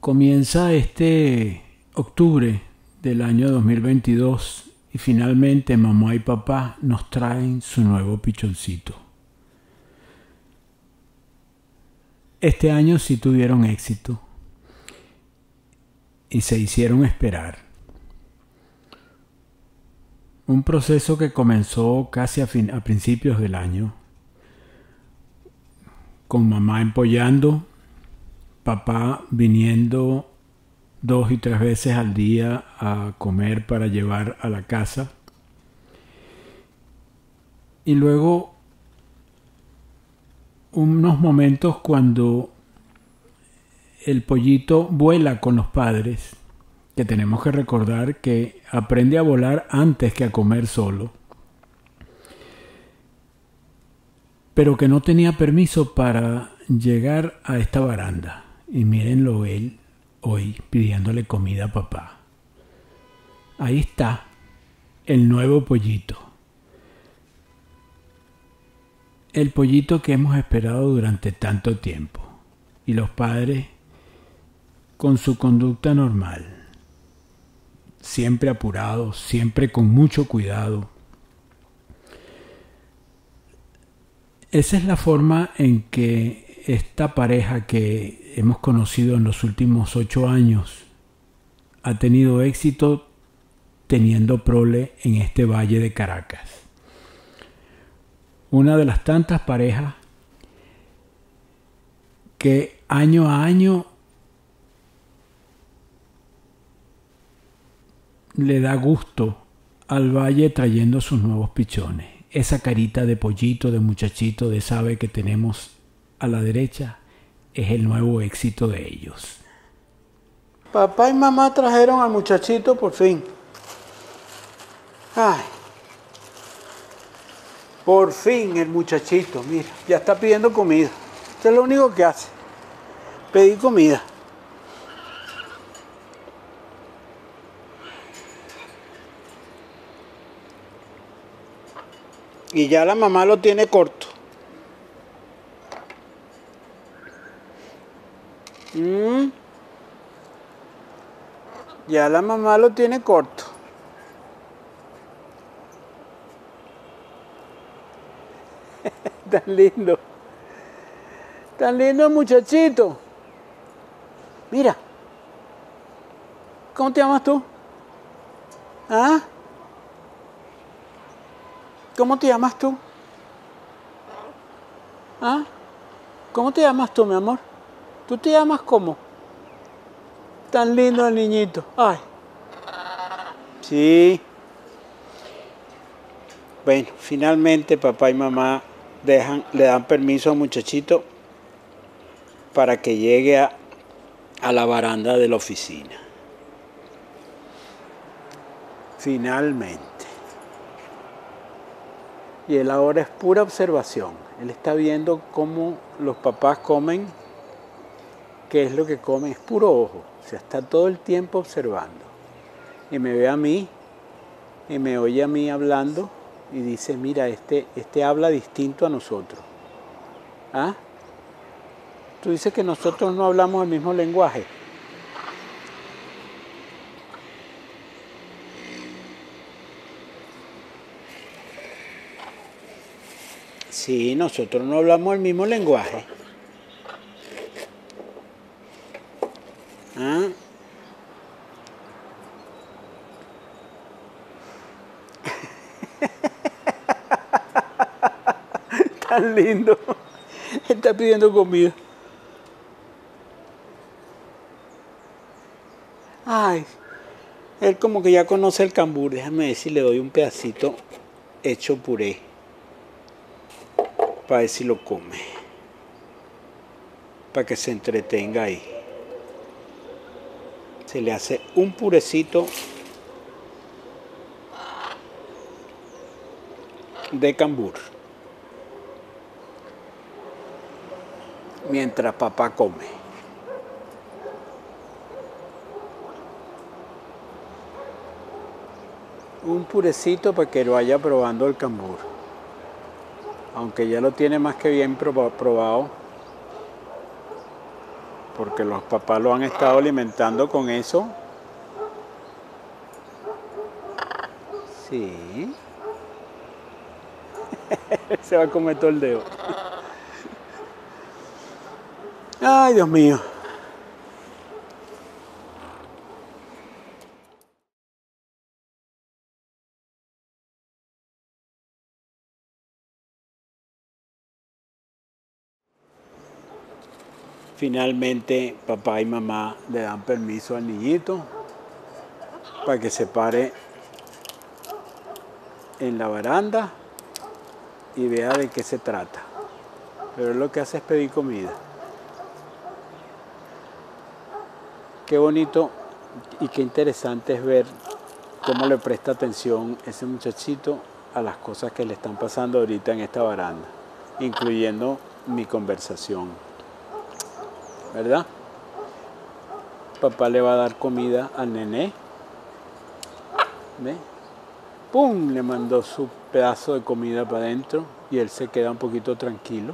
Comienza este octubre del año 2022 y finalmente mamá y papá nos traen su nuevo pichoncito. Este año sí tuvieron éxito y se hicieron esperar. Un proceso que comenzó casi a principios del año, con mamá empollando, papá viniendo 2 y 3 veces al día a comer para llevar a la casa. Y luego unos momentos cuando el pollito vuela con los padres, que tenemos que recordar que aprende a volar antes que a comer solo, pero que no tenía permiso para llegar a esta baranda. Y mírenlo él hoy pidiéndole comida a papá. Ahí está el nuevo pollito. El pollito que hemos esperado durante tanto tiempo. Y los padres con su conducta normal. Siempre apurados, siempre con mucho cuidado. Esa es la forma en que esta pareja que hemos conocido en los últimos 8 años ha tenido éxito teniendo prole en este valle de Caracas. Una de las tantas parejas que año a año le da gusto al valle trayendo sus nuevos pichones. Esa carita de pollito, de muchachito, de ave que tenemos a la derecha es el nuevo éxito de ellos. Papá y mamá trajeron al muchachito por fin. Ay. Por fin el muchachito, mira, ya está pidiendo comida. Esto es lo único que hace, pedir comida. Y ya la mamá lo tiene corto. Ya la mamá lo tiene corto. Tan lindo. Tan lindo el muchachito. Mira. ¿Cómo te llamas tú? ¿Ah? ¿Cómo te llamas tú? ¿Ah? ¿Cómo te llamas tú, mi amor? ¿Tú te llamas cómo? Tan lindo el niñito. Ay. Sí. Bueno, finalmente papá y mamá le dan permiso al muchachito para que llegue a la baranda de la oficina. Finalmente. Y él ahora es pura observación. Él está viendo cómo los papás comen, qué es lo que comen, es puro ojo. O sea, está todo el tiempo observando. Y me ve a mí, y me oye a mí hablando, y dice, mira, este habla distinto a nosotros. ¿Ah? Tú dices que nosotros no hablamos el mismo lenguaje. Sí, nosotros no hablamos el mismo lenguaje. ¿Ah? Tan lindo. Está pidiendo comida. Ay, él como que ya conoce el cambur. Déjame ver si le doy un pedacito hecho puré. Para ver si lo come. Para que se entretenga ahí. Se le hace un purecito de cambur. Mientras papá come. Un purecito para que lo vaya probando el cambur. Aunque ya lo tiene más que bien probado. porque los papás lo han estado alimentando con eso. Sí. Se va a comer todo el dedo. Ay, Dios mío. Finalmente, papá y mamá le dan permiso al niñito para que se pare en la baranda y vea de qué se trata. Pero él lo que hace es pedir comida. Qué bonito y qué interesante es ver cómo le presta atención ese muchachito a las cosas que le están pasando ahorita en esta baranda, incluyendo mi conversación. ¿Verdad? Papá le va a dar comida al nené. ¿Ve? ¡Pum! Le mandó su pedazo de comida para adentro y él se queda un poquito tranquilo.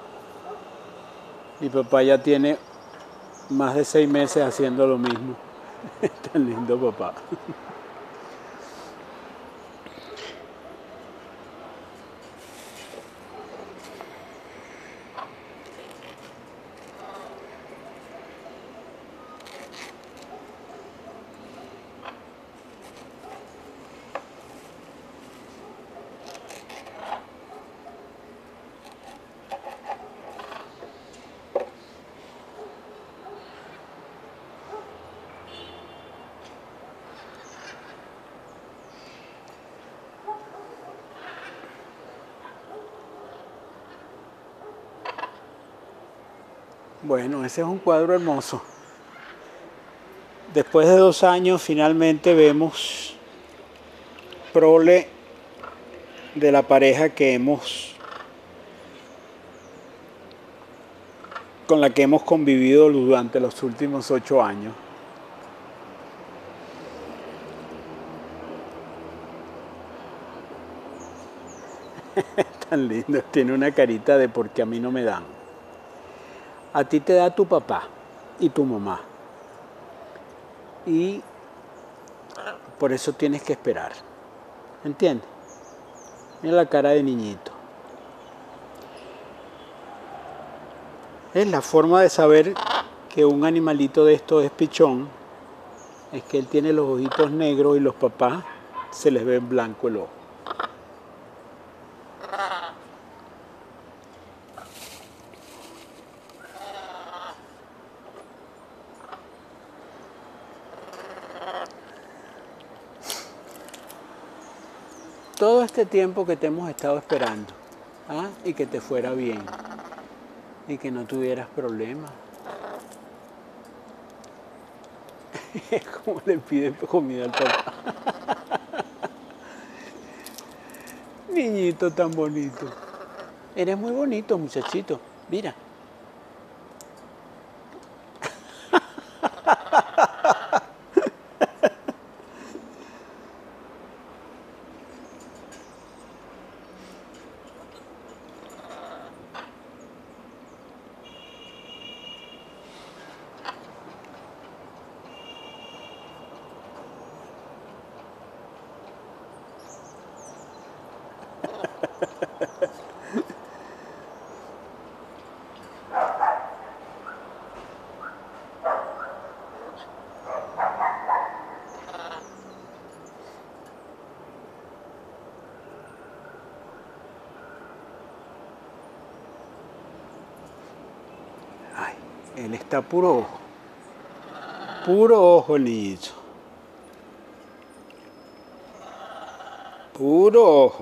Mi papá ya tiene más de 6 meses haciendo lo mismo. Tan lindo papá. Bueno, ese es un cuadro hermoso. Después de 2 años finalmente vemos prole de la pareja con la que hemos convivido durante los últimos 8 años. Tan lindo, tiene una carita de porque a mí no me dan. A ti te da tu papá y tu mamá. Y por eso tienes que esperar. ¿Entiendes? Mira la cara de niñito. Es la forma de saber que un animalito de estos es pichón, es que él tiene los ojitos negros y los papás se les ve en blanco el ojo. Todo este tiempo que te hemos estado esperando, ¿ah? Y que te fuera bien y que no tuvieras problemas. Es como le pide comida al papá. Niñito tan bonito. Eres muy bonito, muchachito. Mira. Ay, él está puro ojo. Puro ojo el niñito. Puro ojo.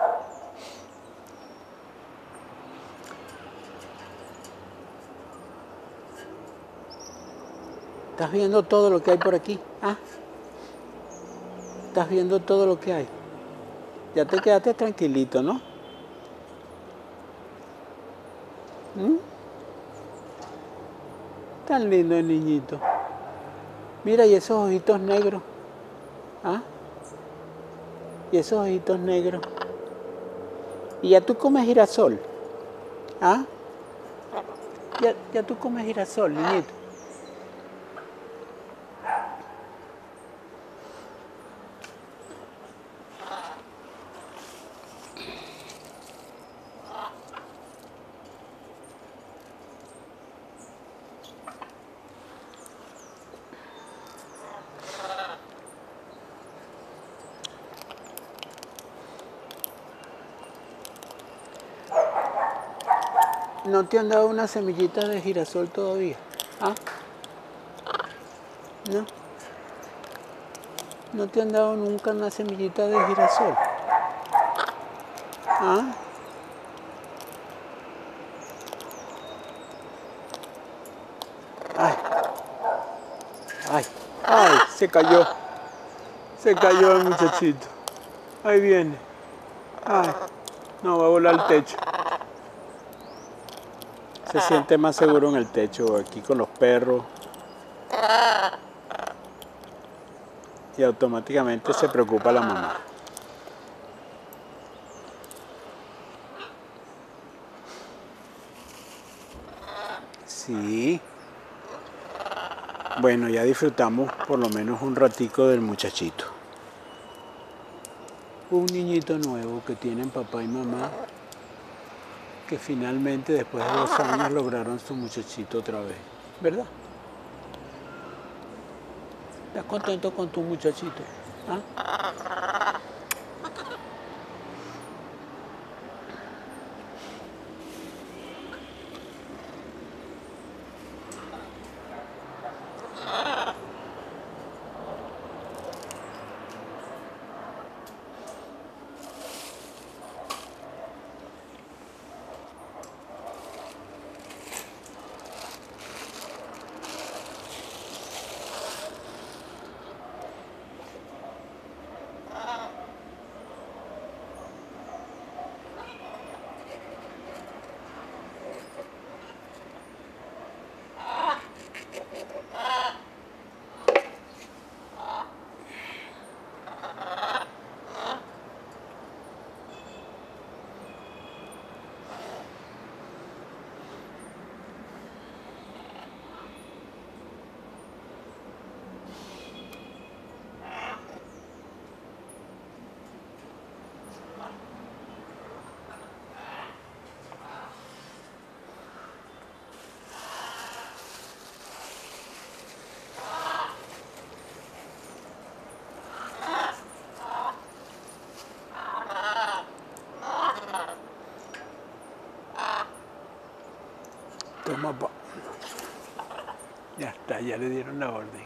¿Estás viendo todo lo que hay por aquí? ¿Ah? ¿Estás viendo todo lo que hay? Ya te quedaste tranquilito, ¿no? ¿Mm? Tan lindo el niñito. Mira, y esos ojitos negros. ¿Ah? Y esos ojitos negros. ¿Y ya tú comes girasol? ¿Ah? Ya tú comes girasol, niñito. ¿No te han dado una semillita de girasol todavía? ¿Ah? ¿No? ¿No te han dado nunca una semillita de girasol? ¿Ah? Ay, ay, ay, se cayó. Se cayó el muchachito. Ahí viene. Ay, no, va a volar al techo. Se siente más seguro en el techo, aquí con los perros. Y automáticamente se preocupa la mamá. Sí. Bueno, ya disfrutamos por lo menos un ratico del muchachito. Un niñito nuevo que tienen papá y mamá, que finalmente después de 2 años lograron su muchachito otra vez. ¿Verdad? ¿Estás contento con tu muchachito? ¿Ah? Toma, pa. Ya está, ya le dieron la orden.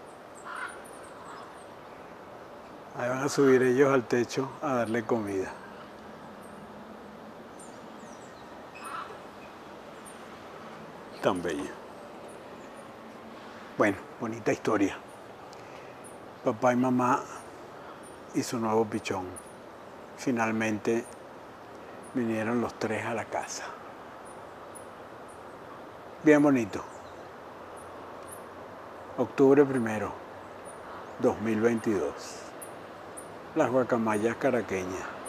Ahí van a subir ellos al techo a darle comida. Tan bella. Bueno, bonita historia. Papá y mamá y su nuevo pichón. Finalmente vinieron los 3 a la casa. Bien bonito. Octubre 1, 2022. Las guacamayas caraqueñas.